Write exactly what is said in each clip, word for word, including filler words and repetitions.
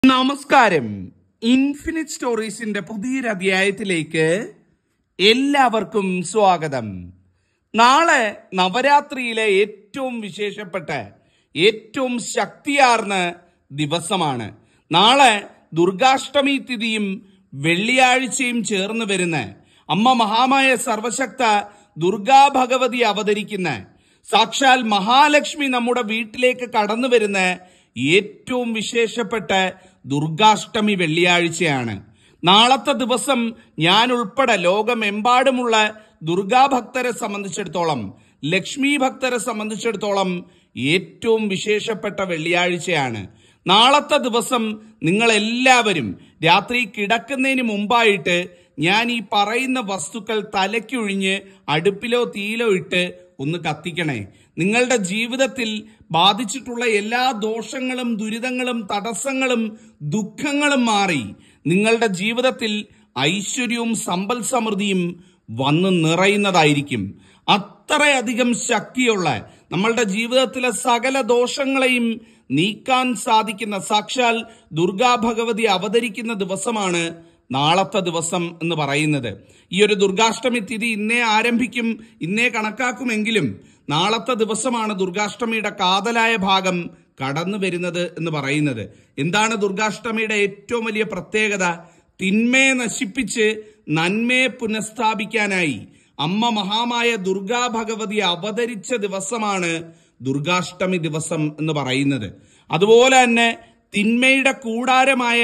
നമസ്കാരം. ഇൻഫിനിറ്റ് സ്റ്റോറീസിന്റെ പുതിയൊരു അധ്യായത്തിലേക്ക് എല്ലാവർക്കും സ്വാഗതം. നാളെ നവരാത്രിയിലെ ഏറ്റവും വിശേഷപ്പെട്ട ഏറ്റവും ശക്തിയാർന്ന ദിവസമാണ്. നാളെ ദുർഗാഷ്ടമി തിഥിയും വെള്ളിയാഴ്ചയും ചേർന്ന് വരുന്ന അമ്മ മഹാമായ സർവശക്ത ദുർഗാ ഭഗവതി അവതരിക്കുന്ന സാക്ഷാൽ മഹാലക്ഷ്മി നമ്മുടെ വീട്ടിലേക്ക് കടന്നു വരുന്ന ഏറ്റവും വിശേഷപ്പെട്ട ദുർഗാഷ്ടമി വെള്ളിയാഴ്ചയാണ്. നാളത്തെ ദിവസം ഞാൻ ഉൾപ്പെടെ ലോകമെമ്പാടുമുള്ള ദുർഗാ ഭക്തരെ സംബന്ധിച്ചിടത്തോളം, ലക്ഷ്മി ഭക്തരെ സംബന്ധിച്ചിടത്തോളം ഏറ്റവും വിശേഷപ്പെട്ട വെള്ളിയാഴ്ചയാണ്. നാളത്തെ ദിവസം നിങ്ങൾ എല്ലാവരും രാത്രി കിടക്കുന്നതിന് മുമ്പായിട്ട് ഞാൻ ഈ പറയുന്ന വസ്തുക്കൾ തലയ്ക്കൊഴിഞ്ഞ് അടുപ്പിലോ തീയിലോ ഇട്ട് ഒന്ന് കത്തിക്കണേ. നിങ്ങളുടെ ജീവിതത്തിൽ ബാധിച്ചിട്ടുള്ള എല്ലാ ദോഷങ്ങളും ദുരിതങ്ങളും തടസ്സങ്ങളും ദുഃഖങ്ങളും മാറി നിങ്ങളുടെ ജീവിതത്തിൽ ഐശ്വര്യവും സമ്പൽ സമൃദ്ധിയും വന്ന് നിറയുന്നതായിരിക്കും. അത്രയധികം ശക്തിയുള്ള നമ്മളുടെ ജീവിതത്തിലെ സകല ദോഷങ്ങളെയും നീക്കാൻ സാധിക്കുന്ന സാക്ഷാൽ ദുർഗാ ഭഗവതി അവതരിക്കുന്ന ദിവസമാണ് നാളത്തെ ദിവസം എന്ന് പറയുന്നത്. ഈ ഒരു ദുർഗാഷ്ടമി തിഥി ഇന്നേ ആരംഭിക്കും, ഇന്നേ കണക്കാക്കുമെങ്കിലും നാളത്തെ ദിവസമാണ് ദുർഗാഷ്ടമിയുടെ കാതലായ ഭാഗം കടന്നു വരുന്നത് എന്ന് പറയുന്നത്. എന്താണ് ദുർഗാഷ്ടമിയുടെ ഏറ്റവും വലിയ പ്രത്യേകത? തിന്മയെ നശിപ്പിച്ച് നന്മയെ പുനഃസ്ഥാപിക്കാനായി അമ്മ മഹാമായ ദുർഗാ ഭഗവതി അവതരിച്ച ദിവസമാണ് ദുർഗാഷ്ടമി ദിവസം എന്ന് പറയുന്നത്. അതുപോലെ തന്നെ തിന്മയുടെ കൂടാരമായ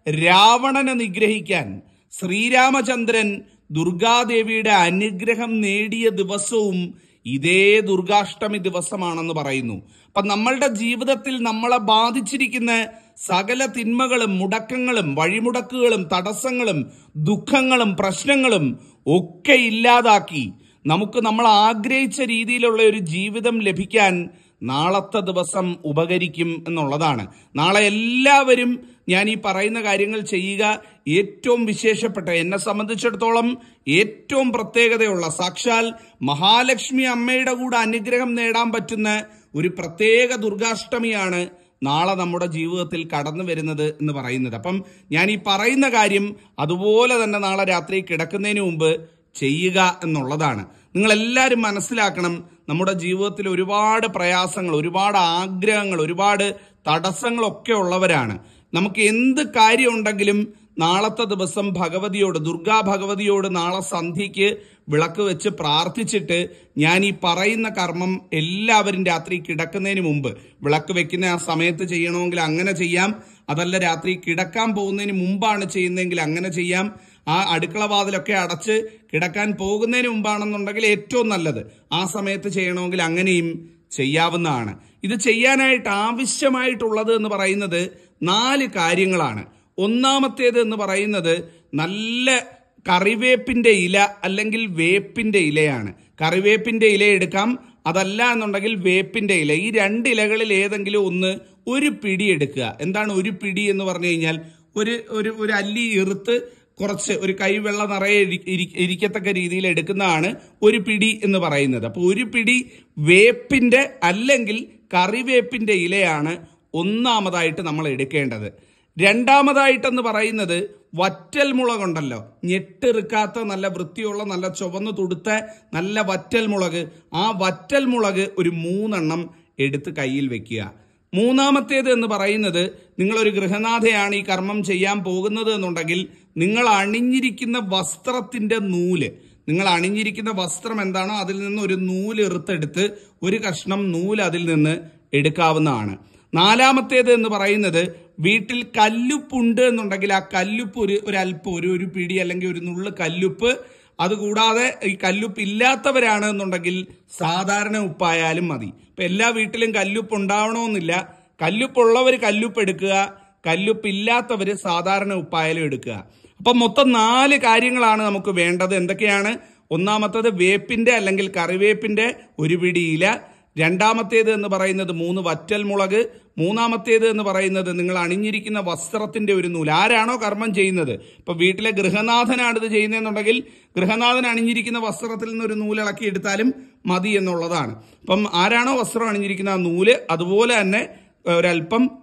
രാവണനെ നിഗ്രഹിക്കാൻ ശ്രീരാമചന്ദ്രൻ ദുർഗാദേവിയുടെ അനുഗ്രഹം നേടിയ ദിവസവും ഇതേ ദുർഗാഷ്ടമി ദിവസമാണെന്ന് പറയുന്നു. അപ്പൊ നമ്മളുടെ ജീവിതത്തിൽ നമ്മളെ ബാധിച്ചിരിക്കുന്ന സകല തിന്മകളും മുടക്കങ്ങളും വഴിമുടക്കുകളും തടസ്സങ്ങളും ദുഃഖങ്ങളും പ്രശ്നങ്ങളും ഒക്കെ ഇല്ലാതാക്കി നമുക്ക് നമ്മൾ ആഗ്രഹിച്ച രീതിയിലുള്ള ഒരു ജീവിതം ലഭിക്കാൻ നാളത്തെ ദിവസം ഉപകരിക്കും എന്നുള്ളതാണ്. നാളെ എല്ലാവരും ഞാൻ ഈ പറയുന്ന കാര്യങ്ങൾ ചെയ്യുക. ഏറ്റവും വിശേഷപ്പെട്ട, എന്നെ സംബന്ധിച്ചിടത്തോളം ഏറ്റവും പ്രത്യേകതയുള്ള സാക്ഷാൽ മഹാലക്ഷ്മി അമ്മയുടെ കൂടെ അനുഗ്രഹം നേടാൻ പറ്റുന്ന ഒരു പ്രത്യേക ദുർഗാഷ്ടമിയാണ് നാളെ നമ്മുടെ ജീവിതത്തിൽ കടന്നു വരുന്നത് എന്ന് പറയുന്നത്. അപ്പം ഞാൻ ഈ പറയുന്ന കാര്യം അതുപോലെ തന്നെ നാളെ രാത്രി കിടക്കുന്നതിന് മുമ്പ് ചെയ്യുക എന്നുള്ളതാണ്. നിങ്ങളെല്ലാവരും മനസ്സിലാക്കണം, നമ്മുടെ ജീവിതത്തിൽ ഒരുപാട് പ്രയാസങ്ങൾ, ഒരുപാട് ആഗ്രഹങ്ങൾ, ഒരുപാട് തടസ്സങ്ങളൊക്കെ ഉള്ളവരാണ്. നമുക്ക് എന്ത് കാര്യമുണ്ടെങ്കിലും നാളത്തെ ദിവസം ഭഗവതിയോട്, ദുർഗാ ഭഗവതിയോട് നാളെ സന്ധ്യയ്ക്ക് വിളക്ക് വെച്ച് പ്രാർത്ഥിച്ചിട്ട് ഞാൻ ഈ പറയുന്ന കർമ്മം എല്ലാവരും രാത്രി കിടക്കുന്നതിന് മുമ്പ്, വിളക്ക് വെക്കുന്ന ആ സമയത്ത് ചെയ്യണമെങ്കിൽ അങ്ങനെ ചെയ്യാം, അതല്ല രാത്രി കിടക്കാൻ പോകുന്നതിന് മുമ്പാണ് ചെയ്യുന്നതെങ്കിൽ അങ്ങനെ ചെയ്യാം. ആ അടുക്കള വാതിലൊക്കെ അടച്ച് കിടക്കാൻ പോകുന്നതിന് മുമ്പാണെന്നുണ്ടെങ്കിൽ ഏറ്റവും നല്ലത്. ആ സമയത്ത് ചെയ്യണമെങ്കിൽ അങ്ങനെയും ചെയ്യാവുന്നതാണ്. ഇത് ചെയ്യാനായിട്ട് ആവശ്യമായിട്ടുള്ളത് എന്ന് പറയുന്നത് നാല് കാര്യങ്ങളാണ്. ഒന്നാമത്തേത് എന്ന് പറയുന്നത് നല്ല കറിവേപ്പിന്റെ ഇല അല്ലെങ്കിൽ വേപ്പിന്റെ ഇലയാണ്. കറിവേപ്പിന്റെ ഇല എടുക്കാം, അതല്ല എന്നുണ്ടെങ്കിൽ വേപ്പിന്റെ ഇല. ഈ രണ്ട് ഇലകളിൽ ഏതെങ്കിലും ഒന്ന് ഒരു പിടി എടുക്കുക. എന്താണ് ഒരു പിടി എന്ന് പറഞ്ഞു കഴിഞ്ഞാൽ? ഒരു ഒരു ഒരു അല്ലി ഇറുത്ത് കുറച്ച് ഒരു കൈവെള്ള നിറയെ ഇരിക്കത്തക്ക രീതിയിൽ എടുക്കുന്നതാണ് ഒരു പിടി എന്ന് പറയുന്നത്. അപ്പൊ ഒരു പിടി വേപ്പിന്റെ അല്ലെങ്കിൽ കറിവേപ്പിന്റെ ഇലയാണ് ഒന്നാമതായിട്ട് നമ്മൾ എടുക്കേണ്ടത്. രണ്ടാമതായിട്ടെന്ന് പറയുന്നത് വറ്റൽ മുളകുണ്ടല്ലോ, ഞെട്ടിറുക്കാത്ത നല്ല വൃത്തിയുള്ള നല്ല ചുവന്ന് തുടുത്ത നല്ല വറ്റൽ മുളക്. ആ വറ്റൽ മുളക് ഒരു മൂന്നെണ്ണം എടുത്ത് കയ്യിൽ വെക്കുക. മൂന്നാമത്തേത് എന്ന് പറയുന്നത്, നിങ്ങളൊരു ഗൃഹനാഥയാണ് ഈ കർമ്മം ചെയ്യാൻ പോകുന്നത് എന്നുണ്ടെങ്കിൽ നിങ്ങൾ അണിഞ്ഞിരിക്കുന്ന വസ്ത്രത്തിന്റെ നൂല്, നിങ്ങൾ അണിഞ്ഞിരിക്കുന്ന വസ്ത്രം എന്താണോ അതിൽ നിന്ന് ഒരു നൂല് ഇറുത്തെടുത്ത് ഒരു കഷ്ണം നൂല് അതിൽ നിന്ന് എടുക്കാവുന്നതാണ്. നാലാമത്തേത് എന്ന് പറയുന്നത്, വീട്ടിൽ കല്ലുപ്പുണ്ട് എന്നുണ്ടെങ്കിൽ ആ കല്ലുപ്പ് ഒരു ഒരല്പം ഒരു ഒരു പിടി അല്ലെങ്കിൽ ഒരു നുള്ളു കല്ലുപ്പ്. അതുകൂടാതെ ഈ കല്ലുപ്പ് ഇല്ലാത്തവരാണ് എന്നുണ്ടെങ്കിൽ സാധാരണ ഉപ്പായാലും മതി. ഇപ്പൊ എല്ലാ വീട്ടിലും കല്ലുപ്പ് ഉണ്ടാവണമെന്നില്ല. കല്ലുപ്പുള്ളവർ കല്ലുപ്പ് എടുക്കുക, കല്ലുപ്പ് ഇല്ലാത്തവര് സാധാരണ ഉപ്പായാലും എടുക്കുക. അപ്പൊ മൊത്തം നാല് കാര്യങ്ങളാണ് നമുക്ക് വേണ്ടത്. എന്തൊക്കെയാണ്? ഒന്നാമത്തേത് വേപ്പിന്റെ അല്ലെങ്കിൽ കറിവേപ്പിന്റെ ഒരു പിടി ഇല. രണ്ടാമത്തേത് എന്ന് പറയുന്നത് മൂന്ന് വറ്റൽ മുളക്. മൂന്നാമത്തേത് എന്ന് പറയുന്നത് നിങ്ങൾ അണിഞ്ഞിരിക്കുന്ന വസ്ത്രത്തിന്റെ ഒരു നൂല്. ആരാണോ കർമ്മം ചെയ്യുന്നത്, ഇപ്പൊ വീട്ടിലെ ഗൃഹനാഥനാണ് ഇത് ചെയ്യുന്നതെന്നുണ്ടെങ്കിൽ ഗൃഹനാഥൻ അണിഞ്ഞിരിക്കുന്ന വസ്ത്രത്തിൽ നിന്ന് ഒരു നൂലിളക്കി എടുത്താലും മതി എന്നുള്ളതാണ്. അപ്പം ആരാണോ വസ്ത്രം അണിഞ്ഞിരിക്കുന്ന ആ നൂല്, അതുപോലെ തന്നെ ഒരല്പം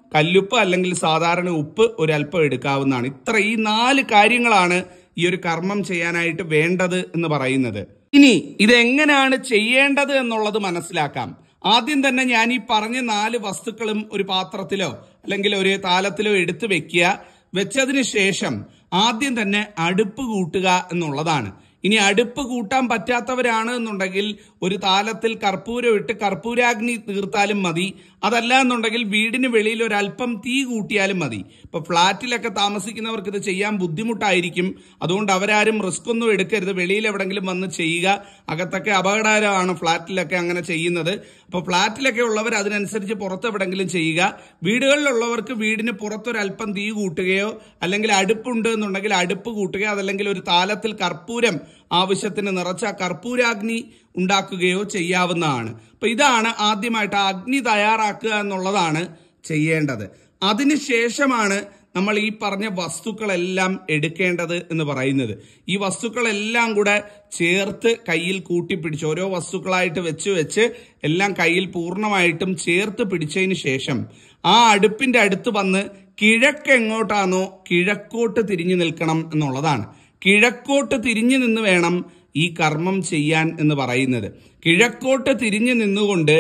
കല്ലുപ്പ് അല്ലെങ്കിൽ സാധാരണ ഉപ്പ് ഒരല്പം എടുക്കാവുന്നതാണ്. ഇത്ര ഈ നാല് കാര്യങ്ങളാണ് ഈ ഒരു കർമ്മം ചെയ്യാനായിട്ട് വേണ്ടത് എന്ന് പറയുന്നത്. ഇനി ഇതെങ്ങനെയാണ് ചെയ്യേണ്ടത് എന്നുള്ളത് മനസ്സിലാക്കാം. ആദ്യം തന്നെ ഞാൻ ഈ പറഞ്ഞ നാല് വസ്തുക്കളും ഒരു പാത്രത്തിലോ അല്ലെങ്കിൽ ഒരു താലത്തിലോ എടുത്തു വെക്കുക. വെച്ചതിന് ശേഷം ആദ്യം തന്നെ അടുപ്പ് കൂട്ടുക എന്നുള്ളതാണ്. ഇനി അടുപ്പ് കൂട്ടാൻ പറ്റാത്തവരാണ് എന്നുണ്ടെങ്കിൽ ഒരു താലത്തിൽ കർപ്പൂരം ഇട്ട് കർപ്പൂരാഗ്നി തീർത്താലും മതി. അതല്ല എന്നുണ്ടെങ്കിൽ വീടിന് വെളിയിൽ ഒരല്പം തീ കൂട്ടിയാലും മതി. ഇപ്പൊ ഫ്ളാറ്റിലൊക്കെ താമസിക്കുന്നവർക്ക് ഇത് ചെയ്യാൻ ബുദ്ധിമുട്ടായിരിക്കും. അതുകൊണ്ട് അവരാരും റിസ്ക് ഒന്നും എടുക്കരുത്. വെളിയിൽ എവിടെങ്കിലും വന്ന് ചെയ്യുക. അകത്തൊക്കെ അപകടകരമാണ് ഫ്ളാറ്റിലൊക്കെ അങ്ങനെ ചെയ്യുന്നത്. അപ്പൊ ഫ്ളാറ്റിലൊക്കെ ഉള്ളവർ അതിനനുസരിച്ച് പുറത്ത് എവിടെങ്കിലും ചെയ്യുക. വീടുകളിലുള്ളവർക്ക് വീടിന് പുറത്തൊരല്പം തീ കൂട്ടുകയോ അല്ലെങ്കിൽ അടുപ്പുണ്ട് എന്നുണ്ടെങ്കിൽ അടുപ്പ് കൂട്ടുകയോ അതല്ലെങ്കിൽ ഒരു താലത്തിൽ കർപ്പൂരം ആവശ്യത്തിന് നിറച്ച കർപ്പൂരാഗ്നി ഉണ്ടാക്കുകയോ ചെയ്യാവുന്നതാണ്. അപ്പൊ ഇതാണ് ആദ്യമായിട്ട് അഗ്നി തയ്യാറാക്കുക എന്നുള്ളതാണ് ചെയ്യേണ്ടത്. അതിനുശേഷമാണ് നമ്മൾ ഈ പറഞ്ഞ വസ്തുക്കളെല്ലാം എടുക്കേണ്ടത് എന്ന് പറയുന്നത്. ഈ വസ്തുക്കളെല്ലാം കൂടെ ചേർത്ത് കയ്യിൽ കൂട്ടിപ്പിടിച്ച് ഓരോ വസ്തുക്കളായിട്ട് വെച്ച് വെച്ച് എല്ലാം കയ്യിൽ പൂർണ്ണമായിട്ടും ചേർത്ത് പിടിച്ചതിന് ശേഷം ആ അടുപ്പിന്റെ അടുത്ത് വന്ന് കിഴക്കെങ്ങോട്ടാണോ കിഴക്കോട്ട് തിരിഞ്ഞു നിൽക്കണം എന്നുള്ളതാണ്. കിഴക്കോട്ട് തിരിഞ്ഞു നിന്ന് വേണം ഈ കർമ്മം ചെയ്യാൻ എന്ന് പറയുന്നത്. കിഴക്കോട്ട് തിരിഞ്ഞു നിന്നുകൊണ്ട്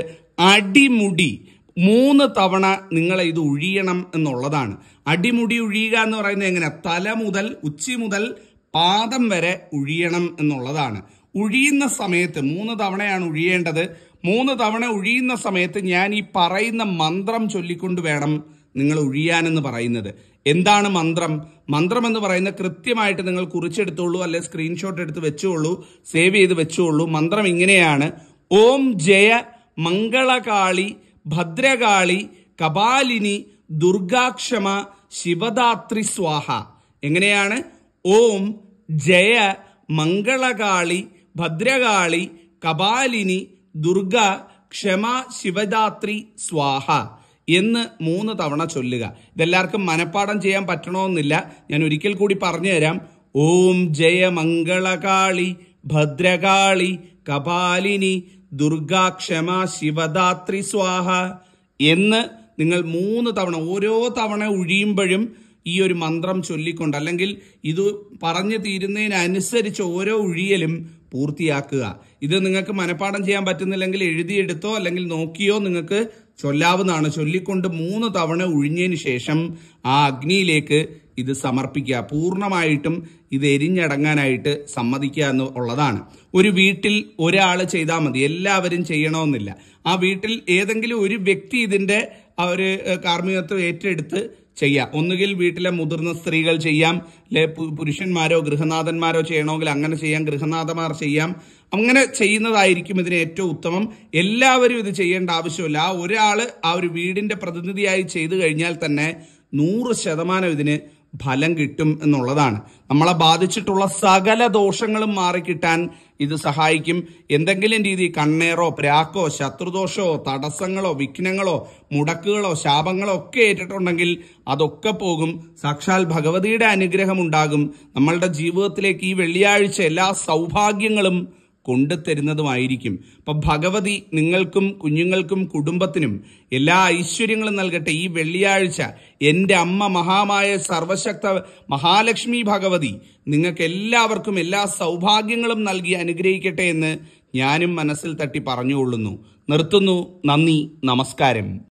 അടിമുടി മൂന്ന് തവണ നിങ്ങൾ ഇത് ഒഴിയണം എന്നുള്ളതാണ്. അടിമുടി ഒഴിയുക എന്ന് പറയുന്നത് എങ്ങനെ? തല മുതൽ ഉച്ചി മുതൽ പാദം വരെ ഒഴിയണം എന്നുള്ളതാണ്. ഒഴിയുന്ന സമയത്ത് മൂന്ന് തവണയാണ് ഒഴിയേണ്ടത്. മൂന്ന് തവണ ഒഴിയുന്ന സമയത്ത് ഞാൻ ഈ പറയുന്ന മന്ത്രം ചൊല്ലിക്കൊണ്ട് വേണം നിങ്ങൾ ഒഴിയാനെന്ന് പറയുന്നത്. എന്താണ് മന്ത്രം? മന്ത്രം എന്ന് പറയുന്നത് കൃത്യമായിട്ട് നിങ്ങൾ കുറിച്ചെടുത്തോളൂ, അല്ലെ സ്ക്രീൻഷോട്ട് എടുത്ത് വെച്ചോളൂ, സേവ് ചെയ്ത് വെച്ചോളൂ. മന്ത്രം ഇങ്ങനെയാണ്: ഓം ജയ മംഗളകാളി ഭദ്രകാളി കപാലിനി ദുർഗാക്ഷമ ശിവദാത്രി സ്വാഹ. എങ്ങനെയാണ്? ഓം ജയ മംഗളകാളി ഭദ്രകാളി കപാലിനി ദുർഗ ക്ഷമ ശിവദാത്രി സ്വാഹ എന്ന് മൂന്ന് തവണ ചൊല്ലുക. ഇതെല്ലാവർക്കും മനഃപ്പാഠം ചെയ്യാൻ പറ്റണമെന്നില്ല. ഞാൻ ഒരിക്കൽ കൂടി പറഞ്ഞു തരാം. ഓം ജയ മംഗളകാളി ഭദ്രകാളി കപാലിനി ദുർഗാക്ഷമ ശിവദാത്രി സ്വാഹ എന്ന് നിങ്ങൾ മൂന്ന് തവണ ഓരോ തവണ ഒഴിയുമ്പോഴും ഈ ഒരു മന്ത്രം ചൊല്ലിക്കൊണ്ട് അല്ലെങ്കിൽ ഇത് പറഞ്ഞു തീരുന്നതിനനുസരിച്ച് ഓരോ ഒഴിയലും പൂർത്തിയാക്കുക. ഇത് നിങ്ങൾക്ക് മനഃപ്പാഠം ചെയ്യാൻ പറ്റുന്നില്ലെങ്കിൽ എഴുതിയെടുത്തോ അല്ലെങ്കിൽ നോക്കിയോ നിങ്ങൾക്ക് ചൊല്ലാവുന്നതാണ്. ചൊല്ലിക്കൊണ്ട് മൂന്ന് തവണ ഒഴിഞ്ഞതിന് ശേഷം ആ അഗ്നിയിലേക്ക് ഇത് സമർപ്പിക്കുക. പൂർണ്ണമായിട്ടും ഇത് എരിഞ്ഞടങ്ങാനായിട്ട് സമ്മതിക്കുക എന്നുള്ളതാണ്. ഒരു വീട്ടിൽ ഒരാൾ ചെയ്താൽ മതി, എല്ലാവരും ചെയ്യണമെന്നില്ല. ആ വീട്ടിൽ ഏതെങ്കിലും ഒരു വ്യക്തി ഇതിന്റെ ആ ഒരു കാർമ്മികത്വം ഏറ്റെടുത്ത് ചെയ്യാം. ഒന്നുകിൽ വീട്ടിലെ മുതിർന്ന സ്ത്രീകൾ ചെയ്യാം, അല്ലെ പുരുഷന്മാരോ ഗൃഹനാഥന്മാരോ ചെയ്യണമെങ്കിൽ അങ്ങനെ ചെയ്യാം, ഗൃഹനാഥന്മാർ ചെയ്യാം. അങ്ങനെ ചെയ്യുന്നതായിരിക്കും ഇതിന് ഏറ്റവും ഉത്തമം. എല്ലാവരും ഇത് ചെയ്യേണ്ട ആവശ്യമില്ല. ആ ഒരാൾ ആ ഒരു വീടിന്റെ പ്രതിനിധിയായി ചെയ്തു കഴിഞ്ഞാൽ തന്നെ നൂറ് ശതമാനം ഇതിന് ഫലം കിട്ടും എന്നുള്ളതാണ്. നമ്മളെ ബാധിച്ചിട്ടുള്ള സകല ദോഷങ്ങളും മാറിക്കിട്ടാൻ ഇത് സഹായിക്കും. എന്തെങ്കിലും രീതി കണ്ണേറോ പ്രാക്കോ ശത്രുദോഷമോ തടസ്സങ്ങളോ വിഘ്നങ്ങളോ മുടക്കുകളോ ശാപങ്ങളോ ഒക്കെ ഏറ്റിട്ടുണ്ടെങ്കിൽ അതൊക്കെ പോകും. സാക്ഷാൽ ഭഗവതിയുടെ അനുഗ്രഹം ഉണ്ടാകും. നമ്മളുടെ ജീവിതത്തിലേക്ക് ഈ വെള്ളിയാഴ്ച എല്ലാ സൗഭാഗ്യങ്ങളും കൊണ്ടുതരുന്നതുമായിരിക്കും. അപ്പൊ ഭഗവതി നിങ്ങൾക്കും കുഞ്ഞുങ്ങൾക്കും കുടുംബത്തിനും എല്ലാ ഐശ്വര്യങ്ങളും നൽകട്ടെ. ഈ വെള്ളിയാഴ്ച എൻ്റെ അമ്മ മഹാമായ സർവശക്ത മഹാലക്ഷ്മി ഭഗവതി നിങ്ങൾക്ക് എല്ലാവർക്കും എല്ലാ സൗഭാഗ്യങ്ങളും നൽകി അനുഗ്രഹിക്കട്ടെ എന്ന് ഞാനും മനസ്സിൽ തട്ടി പറഞ്ഞുകൊള്ളുന്നു. നിർത്തുന്നു. നന്ദി, നമസ്കാരം.